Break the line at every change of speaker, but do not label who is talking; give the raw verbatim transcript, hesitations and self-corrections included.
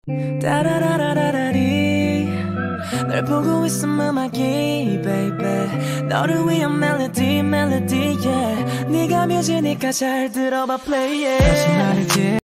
다라라라라리 널 보고 있음 음악이 baby 너를 위한 멜로디 멜로디 yeah 네가 뮤지니까 잘 들어봐 play yeah 다시 말할게